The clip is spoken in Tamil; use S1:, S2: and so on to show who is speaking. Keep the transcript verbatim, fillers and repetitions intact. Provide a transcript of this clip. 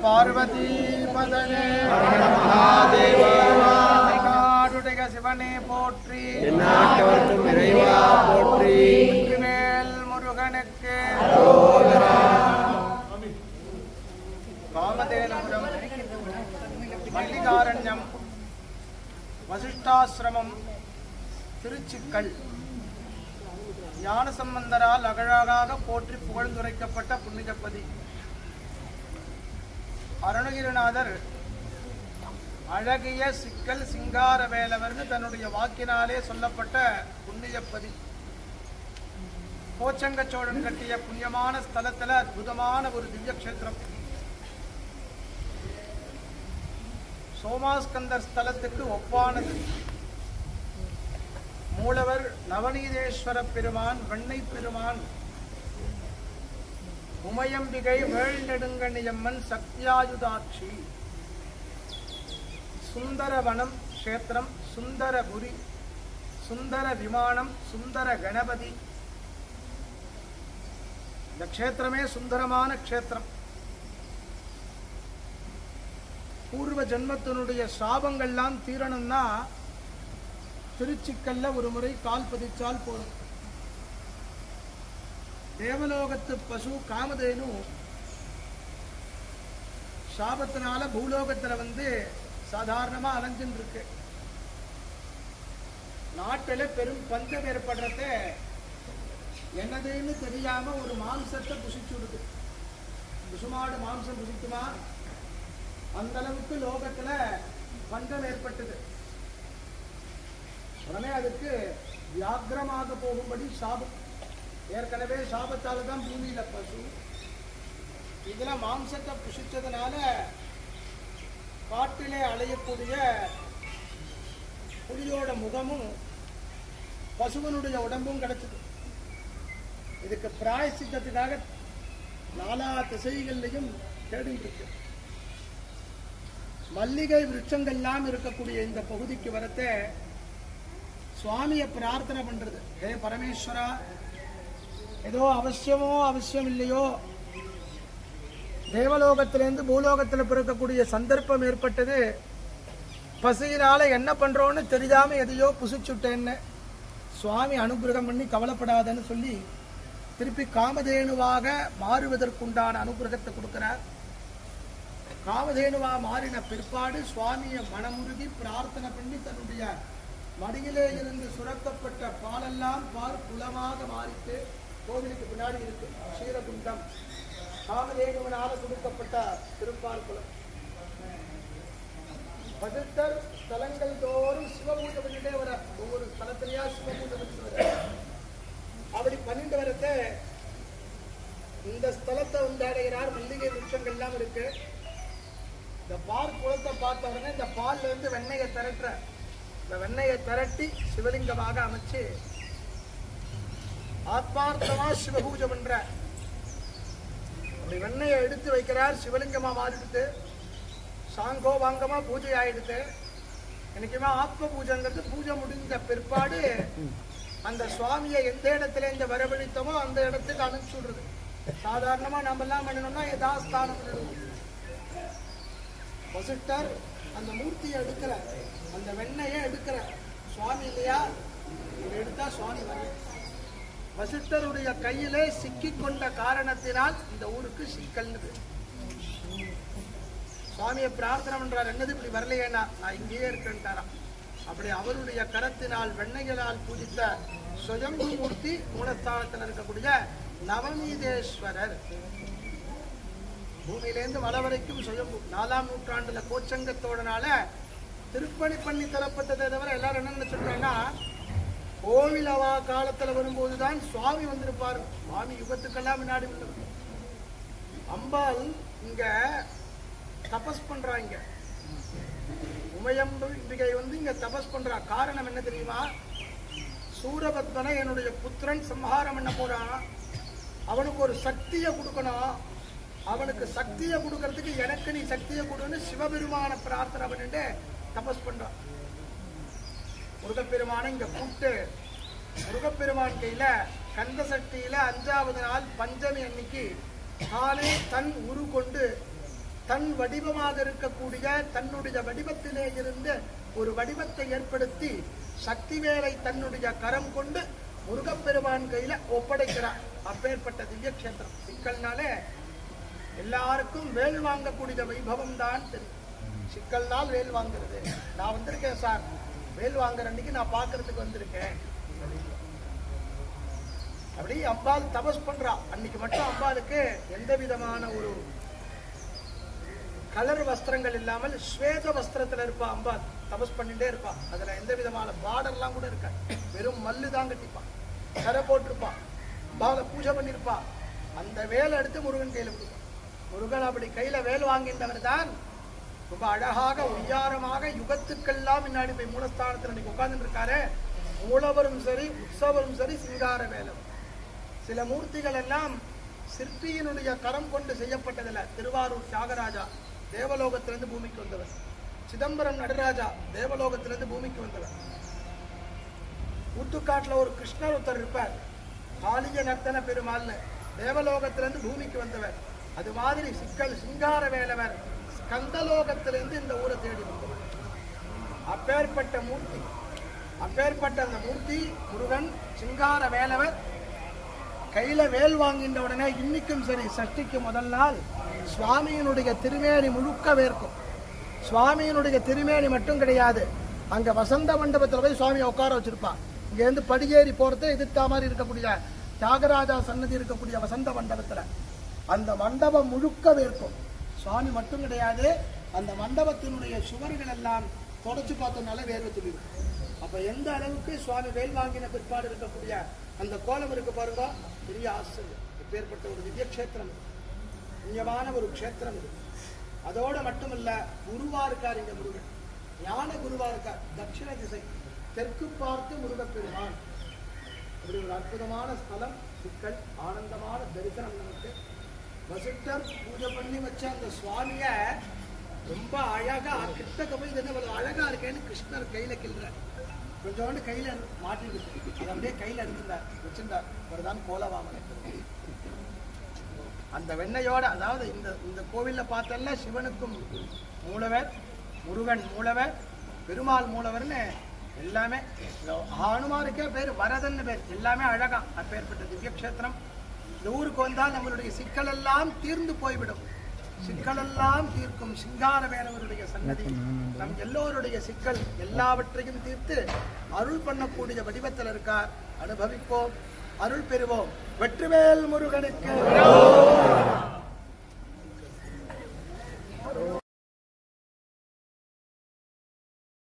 S1: பார்வதி பதனே
S2: மகாதேவா
S1: நாடுடைய சிவனே போற்றி
S2: எந்நாட்டவர்க்கும் இறைவா போற்றி
S1: மேல் முருகனுக்கு காமதேனுபுரம் மல்லிகாரண்யம் வசிஷ்டாசிரமம் திருச்சிக்கல் ஞானசம்பந்தரால் அழகாக போற்றி புகழ்ந்துரைக்கப்பட்ட புண்ணியப்பதி அருணகிரிநாதர் அழகிய சிக்கல் சிங்கார வேலவர்னு தன்னுடைய வாக்கினாலே சொல்லப்பட்ட புண்ணியப்பதி. கோச்சங்க சோழன் கட்டிய புண்ணியமான ஸ்தலத்துல அற்புதமான ஒரு திவ்ய கஷேத்திரம். சோமாஸ்கந்தர் ஸ்தலத்துக்கு ஒப்பானது. மூலவர் நவநீதேஸ்வர பெருமான், வெண்ணை பெருமான், உமையம்பிகை, வேள்நெடுங்கணியம்மன், சக்தியாயுதாட்சி, சுந்தரவனம் கஷேத்திரம், சுந்தரபுரி, சுந்தர விமானம், சுந்தர கணபதி. இந்த கஷேத்திரமே சுந்தரமான கஷேத்திரம். பூர்வ ஜென்மத்தினுடைய சாபங்கள்லாம் தீரணும்னா திருச்சிக்கல்ல ஒரு முறை கால் பதிச்சால் போதும். தேவலோகத்து பசு காமதேனு சாபத்தினால பூலோகத்துல வந்து சாதாரணமா அலைஞ்சுட்டு இருக்கு. நாட்டில பெரும் பஞ்சம் ஏற்படுறத என்னதுன்னு தெரியாம ஒரு மாம்சத்தை புசிச்சுடுது. பசுமாடு மாம்சம் புசிக்குமா? அந்த அளவுக்கு லோகத்துல பஞ்சம் ஏற்பட்டது. உடனே அதுக்கு வியாகிரமாக போகும்படி சாபம். ஏற்கனவே சாபத்தால தான் பூமியில பசு. இதுல மாம்சத்தை புசிச்சதுனால காட்டிலே அலையக்கூடிய புலியோட முகமும் பசுவனுடைய உடம்பும் கிடைச்சது. இதுக்கு பிராயசித்தத்துக்காக நாலா திசைகள்லையும் தேடிட்டு இருக்கு. மல்லிகை விருட்சங்கள்லாம் இருக்கக்கூடிய இந்த பகுதிக்கு வரத்த சுவாமியை பிரார்த்தனை பண்றது. ஹே பரமேஸ்வரா, ஏதோ அவசியமோ அவசியம் இல்லையோ தேவலோகத்திலிருந்து பூலோகத்தில் பிறக்கக்கூடிய சந்தர்ப்பம் ஏற்பட்டது. பசியினால என்ன பண்றோன்னு தெரியாம எதையோ புசிச்சுட்டேன்னு சுவாமி அனுகிரகம் பண்ணி கவலைப்படாதன்னு சொல்லி திருப்பி காமதேனுவாக மாறுவதற்குண்டான அனுகிரகத்தை கொடுக்கிறார். காமதேனுவா மாறின பிற்பாடு சுவாமியை மனமுருகி பிரார்த்தனை பண்ணி தன்னுடைய மடியிலே இருந்து சுரக்கப்பட்ட பாலெல்லாம் பால் குளமாக மாறிட்டு கோவிலுக்கு பின்னாடி இருக்கு க்ஷீரகுண்டம். காமதேனுவனால கொடுக்கப்பட்ட திருப்பால் குளம். பதித்தர் ஸ்தலங்கள் தோறும் சிவபூஜை பண்ணிட்டே வர, ஒவ்வொரு ஸ்தலத்திலேயா சிவபூஜை பண்ணிட்டு வர. அப்படி பண்ணிட்டு வரத இந்த ஸ்தலத்தை உண்டாடுகிறார். மல்லிகை விருட்சங்கள் எல்லாம் இருக்கு. இந்த பால் குளத்தை பார்த்த உடனே இந்த பால்ல இருந்து வெண்ணெயை திரட்டுற. இந்த வெண்ணெயை திரட்டி சிவலிங்கமாக அமைச்சு ஆத்மார்த்தமா சிவபூஜை பண்ற. அப்படி வெண்ணெயை எடுத்து வைக்கிறார். சிவலிங்கமா மாறிடுது. சாங்கோ வாங்கமா பூஜை ஆயிடுது. எனக்குமே ஆத்ம பூஜைங்கிறது பூஜை முடிஞ்ச பிற்பாடு அந்த சுவாமியை எந்த இடத்துல இந்த வரவழைத்தமோ அந்த இடத்துக்கு அனுப்பிச்சு விடுறது. சாதாரணமா நம்ம எல்லாம் பண்ணணும்னா யதாஸ்தானம் பண்ணணும். வசிஷ்டர் அந்த மூர்த்தியை எடுக்கிற, அந்த வெண்ணையை எடுக்கிற சுவாமி இல்லையா, எடுத்தா சுவாமி வர. வசிஷ்டருடைய கையிலே சிக்கி கொண்ட காரணத்தினால் இந்த ஊருக்கு சிக்கல்னு. சுவாமியை பிரார்த்தனை பண்றார். என்னது இப்படி வரலையேனா, நான் இங்கேயே இருக்கேன்ட்டாராம். அப்படி அவருடைய கரத்தினால் வெண்ணைகளால் பூஜித்த சுயம்பு மூர்த்தி மூலஸ்தானத்தில் இருக்கக்கூடிய நவநீதேஸ்வரர். பூமியிலேருந்து வள வரைக்கும் சுயம்பு. நாலாம் நூற்றாண்டுல கோச்சங்கத்தோடனால திருப்பணி பண்ணி தரப்பட்டதை தவிர எல்லாரும் என்ன நினைச்சுட்டாங்கன்னா கோவில் அவா காலத்துல வரும்போதுதான் சுவாமி வந்திருப்பாரு. சுவாமி யுகத்துக்கெல்லாம் முன்னாடி வந்தவர். அம்பாள் இங்க தபஸ் பண்றாங்க. உமையம்பிகை வந்து இங்க தபஸ் பண்றா. காரணம் என்ன தெரியுமா? சூரபத்மனை என்னுடைய புத்திரன் சம்ஹாரம் பண்ண போறான். அவனுக்கு ஒரு சக்தியை கொடுக்கணும். அவனுக்கு சக்தியை கொடுக்கறதுக்கு எனக்கு நீ சக்தியை கொடுன்னு சிவபெருமான பிரார்த்தனை பண்ணிட்டு தபஸ் பண்றான். முருகப்பெருமான இங்க கூப்பிட்டு முருகப்பெருமான் கையில கந்த சக்தியில அஞ்சாவது நாள் பஞ்சமி அன்னைக்கு தானே தன் உரு கொண்டு தன் வடிவமாக இருக்கக்கூடிய தன்னுடைய வடிவத்திலே இருந்து ஒரு வடிவத்தை ஏற்படுத்தி சக்திவேலை தன்னுடைய கரம் கொண்டு முருகப்பெருமான் கையில ஒப்படைக்கிறார். அப்பேற்பட்ட திவ்ய கஷேத்திரம். சிக்கல்னாலே எல்லாருக்கும் வேல் வாங்கக்கூடிய வைபவம் தான் தெரியும். சிக்கல்னால் வேல் வாங்குறது. நான் வந்திருக்கேன் சார், வேல் வாங்குற அன்னைக்கு நான் பாக்குறதுக்கு வந்திருக்கேன். அப்படி அம்பாள் தபஸ் பண்றா. அன்னைக்கு மட்டும் அம்பாளுக்கு எந்த விதமான ஒரு கலர் வஸ்திரங்கள் இல்லாமல் ஸ்வேத வஸ்திரத்துல இருப்பா. அம்பாள் தபஸ் பண்ணிட்டே இருப்பா. அதுல எந்த விதமான பார்டர் எல்லாம் கூட இருக்காது. வெறும் மல்லு தான் கட்டிப்பான், கரை போட்டிருப்பா, அம்பாவை பூஜை பண்ணிருப்பா. அந்த வேலை எடுத்து முருகன் கையில கொடுப்பான். முருகன் அப்படி கையில வேல் வாங்கின்றவர் தான் ரொம்ப அழகாக உய்யாரமாக யுகத்துக்கெல்லாம் முன்னாடி போய் மூலஸ்தானத்தில் இன்னைக்கு உட்கார்ந்து இருக்காரு. மூலவரும் சரி, உற்சவரும் சரி, சிங்கார வேலம். சில மூர்த்திகள் எல்லாம் சிற்பியினுடைய கரம் கொண்டு செய்யப்பட்டதில்ல. திருவாரூர் தியாகராஜா தேவலோகத்திலிருந்து பூமிக்கு வந்தவர். சிதம்பரம் நடராஜா தேவலோகத்திலிருந்து பூமிக்கு வந்தவர். ஊத்துக்காட்டுல ஒரு கிருஷ்ணர் ஒருத்தர் இருப்பார், காளிய நர்த்தன பெருமாள்னு, தேவலோகத்திலிருந்து பூமிக்கு வந்தவர். அது மாதிரி சிக்கல் சிங்கார வேலவர் ஸ்கந்தலோகத்திலிருந்து இந்த ஊரை தேடி வந்தவர். அப்பேற்பட்ட மூர்த்தி, அப்பேற்பட்ட அந்த மூர்த்தி முருகன் சிங்கார வேலவர் கையில வேல் வாங்கின்ற உடனே இன்னைக்கும் சரி, சஷ்டிக்கு முதல் நாள் சுவாமியினுடைய திருமேனி முழுக்க வேர்க்கும். சுவாமியினுடைய திருமேனி மட்டும் கிடையாது, அங்க வசந்த மண்டபத்தில் போய் சுவாமியை உட்கார வச்சிருப்பான். இங்க இருந்து படியேறி போறது எதிர்த்தா மாதிரி இருக்கக்கூடிய தியாகராஜா சன்னதி இருக்கக்கூடிய வசந்த மண்டபத்துல அந்த மண்டபம் முழுக்க வேர்க்கும். சுவாமி மட்டும் கிடையாது, அந்த மண்டபத்தினுடைய சுவர்கள் எல்லாம் தொடச்சு பார்த்தோம்னால வேர்வை துளிரும். அப்ப எந்த அளவுக்கு சுவாமி வேல் வாங்கின பிற்பாடு இருக்கக்கூடிய அந்த கோலம் இருக்கு பாருங்க, பெரிய ஆச்சரியம். இப்பேற்பட்ட ஒரு திவ்ய கஷேத்திரம், புண்ணியமான ஒரு கஷேத்திரம் இது. அதோட மட்டுமல்ல, குருவா இருக்கார் இங்க முருகன், ஞான குருவா இருக்கார். தட்சிண திசை தெற்கு பார்த்து முருகப்பெருமான். அப்படி ஒரு அற்புதமான ஸ்தலம். சிக்கல் ஆனந்தமான தரிசனம். நமக்கு வசிட்டர் பூஜை பண்ணி வச்ச அந்த சுவாமிய ரொம்ப அழகா கிட்டக்க போய் இது என்ன அழகா இருக்கேன்னு கிருஷ்ணர் கையில கிள்றார். கொஞ்சோண்டு கையில மாட்டிட்டு அதை அப்படியே கையில எடுத்துட்டார், வச்சிருந்தார். அவர்தான் கோலவாமன். அந்த வெண்ணையோட, அதாவது இந்த இந்த கோவில்ல பார்த்தல்ல, சிவனுக்கும் மூலவர், முருகன் மூலவர், பெருமாள் மூலவர்னு எல்லாமே. ஹனுமாருக்கே பேர் வரதன் பேர். எல்லாமே அழகா. அப்பேற்பட்ட திவ்ய கஷேத்திரம். இந்த ஊருக்கு வந்தால் நம்மளுடைய சிக்கல் எல்லாம் தீர்ந்து போய்விடும். சிக்கலெல்லாம் தீர்க்கும் சிங்கார வேலவருடைய சன்னதி நம் எல்லோருடைய சிக்கல் எல்லாவற்றையும் தீர்த்து அருள் பண்ணக்கூடிய வடிவத்தில் இருக்கார். அனுபவிப்போம், அருள் பெறுவோம். வெற்றிவேல் முருகனுக்கு.